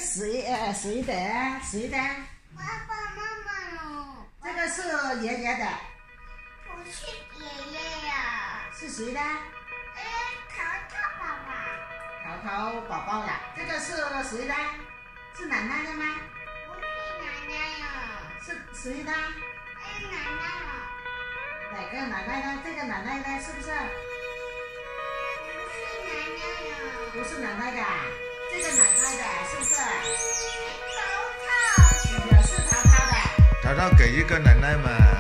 谁的？谁的？ 爸爸妈妈喽。 这个是爷爷的。 不是爷爷呀。 是谁的？ 淘淘宝宝。 淘淘宝宝的。这个是谁的？是奶奶的吗？ 不是奶奶呀。 是谁的？ 奶奶呀。 哪个奶奶呢？这个奶奶呢？是不是？ 不是奶奶呀。 不是奶奶的，这个奶奶的，是不是？ 淘淘。 也是淘淘的。 淘淘给一个奶奶嘛。